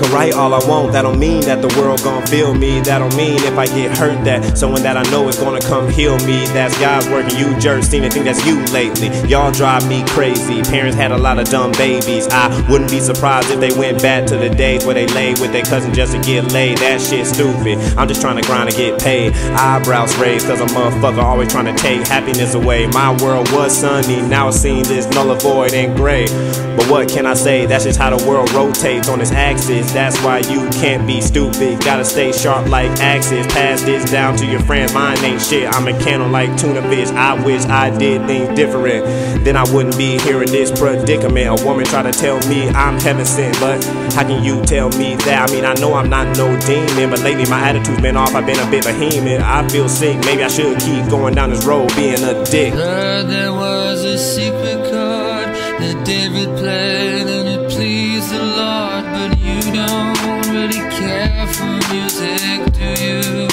can write all I want. That don't mean that the world gon' feel me. That don't mean if I get hurt that someone that I know is gonna come heal me. That's God's work and you jerks seem to think that's you lately. Y'all drive me crazy. Parents had a lot of dumb babies. I wouldn't be surprised if they went back to the days where they laid with their cousin just to get laid. That shit's stupid. I'm just trying to grind and get paid. Eyebrows raised cause a motherfucker always trying to take happiness away. My world was sunny, now it seems it's null and void and gray. But what can I say? That's just how the world rotates on its axis. That's why you can't be stupid. Gotta stay sharp like axes. Pass this down to your friends. Mine ain't shit. I'm a candle like tuna fish. I wish I did things different. Then I wouldn't be here in this predicament. A woman try to tell me I'm heaven sent, but how can you tell me that? I mean, I know I'm not no demon, but lately my attitude's been off. I've been a bit behemoth. I feel sick. Maybe I should keep going down this road being a dick. Heard there was a secret chord that David played and it pleased the Lord, but you don't really care for music, do you?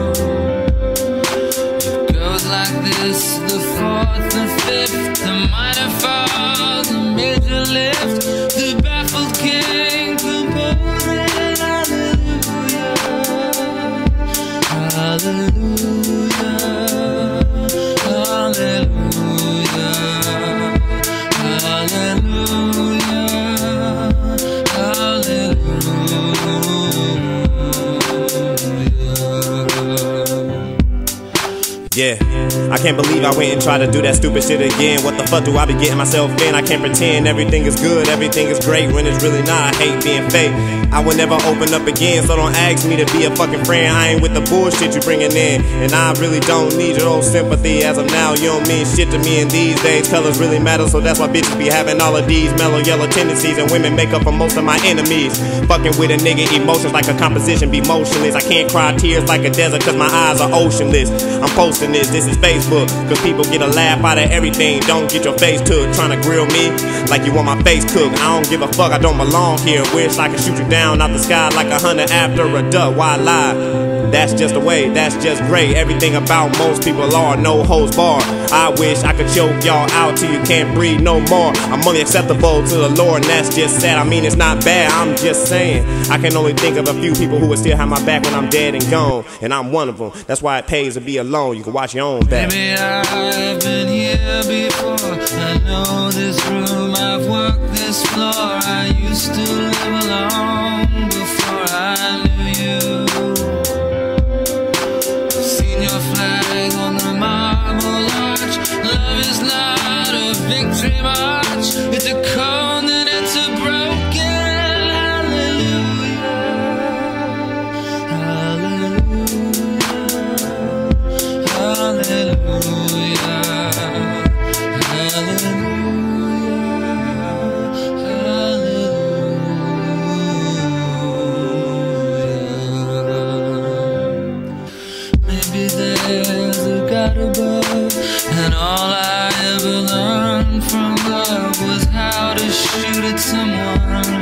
It goes like this: the fourth, the fifth, the minor fall, the major lift, the baffled king composing hallelujah, hallelujah, hallelujah, hallelujah, hallelujah. Yeah, I can't believe I went and tried to do that stupid shit again. What the fuck do I be getting myself in? I can't pretend everything is good, everything is great when it's really not. I hate being fake. I would never open up again, so don't ask me to be a fucking friend. I ain't with the bullshit you bringing in, and I really don't need your old sympathy. As of now, you don't mean shit to me in these days. Colors really matter, so that's why bitches be having all of these mellow yellow tendencies, and women make up for most of my enemies. Fucking with a nigga, emotions like a composition be motionless. I can't cry tears like a desert cause my eyes are oceanless. I'm posting this is Facebook, cause people get a laugh out of everything. Don't get your face took, trying to grill me like you want my face cooked. I don't give a fuck, I don't belong here. Wish I could shoot you down out the sky like a hunter after a duck. Why lie? That's just the way, that's just great. Everything about most people are no holds barred. I wish I could choke y'all out till you can't breathe no more. I'm only acceptable to the Lord, and that's just sad. I mean, it's not bad, I'm just saying. I can only think of a few people who would still have my back when I'm dead and gone, and I'm one of them. That's why it pays to be alone. You can watch your own back. Maybe I've been here before. I know this room, I've walked this floor. I used to live alone before I knew you. Your flag on the marble arch. Love is not a victory march. It's a cold and it's a broken hallelujah, hallelujah, hallelujah, there's a God above, and all I ever learned from love was how to shoot at someone